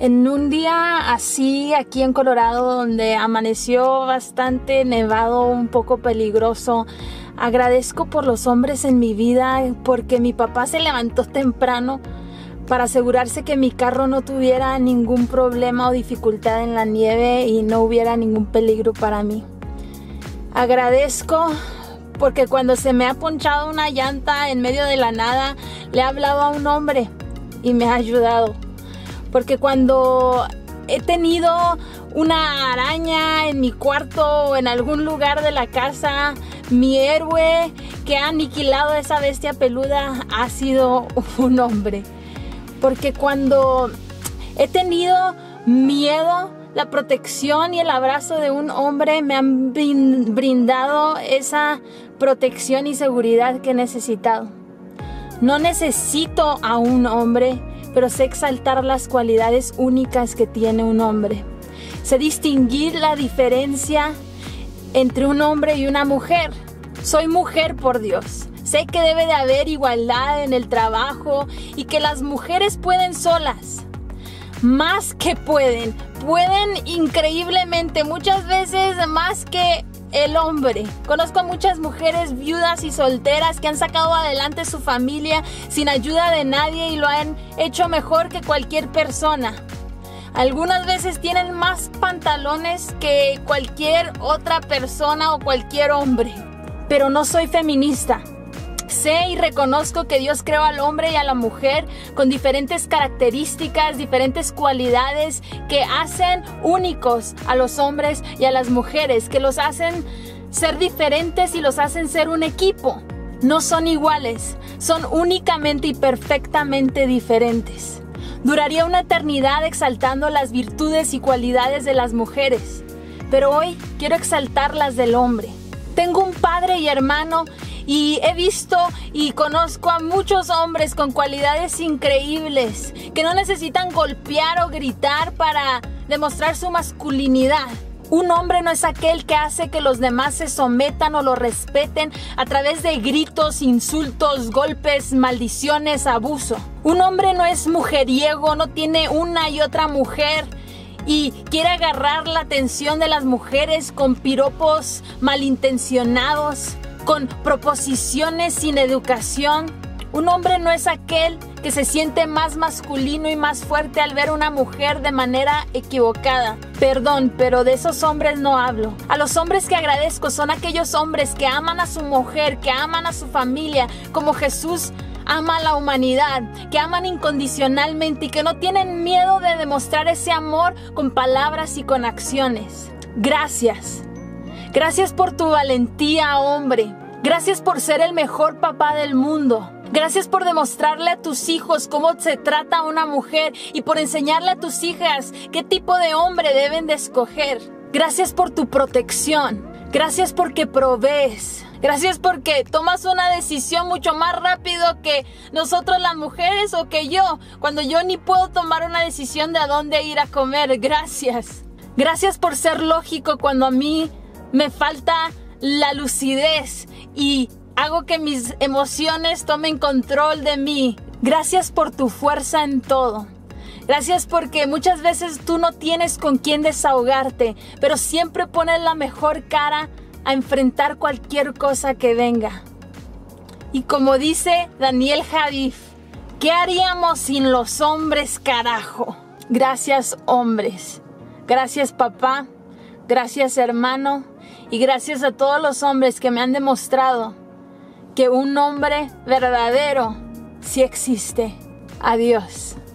En un día así, aquí en Colorado, donde amaneció bastante nevado, un poco peligroso, agradezco por los hombres en mi vida, porque mi papá se levantó temprano para asegurarse que mi carro no tuviera ningún problema o dificultad en la nieve y no hubiera ningún peligro para mí. Agradezco porque cuando se me ha ponchado una llanta en medio de la nada, le he hablado a un hombre y me ha ayudado. Porque cuando he tenido una araña en mi cuarto o en algún lugar de la casa, mi héroe que ha aniquilado a esa bestia peluda ha sido un hombre. Porque cuando he tenido miedo, la protección y el abrazo de un hombre me han brindado esa protección y seguridad que he necesitado. No necesito a un hombre, pero sé exaltar las cualidades únicas que tiene un hombre. Sé distinguir la diferencia entre un hombre y una mujer. Soy mujer por Dios. Sé que debe de haber igualdad en el trabajo y que las mujeres pueden solas. Más que pueden increíblemente, muchas veces más que el hombre. Conozco a muchas mujeres viudas y solteras que han sacado adelante su familia sin ayuda de nadie y lo han hecho mejor que cualquier persona. Algunas veces tienen más pantalones que cualquier otra persona o cualquier hombre. Pero no soy feminista. Sé y reconozco que Dios creó al hombre y a la mujer con diferentes características, diferentes cualidades que hacen únicos a los hombres y a las mujeres, que los hacen ser diferentes y los hacen ser un equipo. No son iguales, son únicamente y perfectamente diferentes. Duraría una eternidad exaltando las virtudes y cualidades de las mujeres, pero hoy quiero exaltar las del hombre. Tengo un padre y hermano y he visto y conozco a muchos hombres con cualidades increíbles que no necesitan golpear o gritar para demostrar su masculinidad. Un hombre no es aquel que hace que los demás se sometan o lo respeten a través de gritos, insultos, golpes, maldiciones, abuso. Un hombre no es mujeriego, no tiene una y otra mujer y quiere agarrar la atención de las mujeres con piropos malintencionados, con proposiciones sin educación. Un hombre no es aquel que se siente más masculino y más fuerte al ver a una mujer de manera equivocada. Perdón, pero de esos hombres no hablo. A los hombres que agradezco son aquellos hombres que aman a su mujer, que aman a su familia, como Jesús ama a la humanidad, que aman incondicionalmente y que no tienen miedo de demostrar ese amor con palabras y con acciones. Gracias. Gracias por tu valentía, hombre. Gracias por ser el mejor papá del mundo. Gracias por demostrarle a tus hijos cómo se trata a una mujer y por enseñarle a tus hijas qué tipo de hombre deben de escoger. Gracias por tu protección. Gracias porque provees. Gracias porque tomas una decisión mucho más rápido que nosotros las mujeres o que yo, cuando yo ni puedo tomar una decisión de a dónde ir a comer. Gracias. Gracias por ser lógico cuando a mí me falta la lucidez y hago que mis emociones tomen control de mí. Gracias por tu fuerza en todo. Gracias porque muchas veces tú no tienes con quién desahogarte, pero siempre pones la mejor cara a enfrentar cualquier cosa que venga. Y como dice Daniel Javif, ¿qué haríamos sin los hombres, carajo? Gracias, hombres. Gracias, papá. Gracias, hermano. Y gracias a todos los hombres que me han demostrado que un hombre verdadero sí existe. Adiós.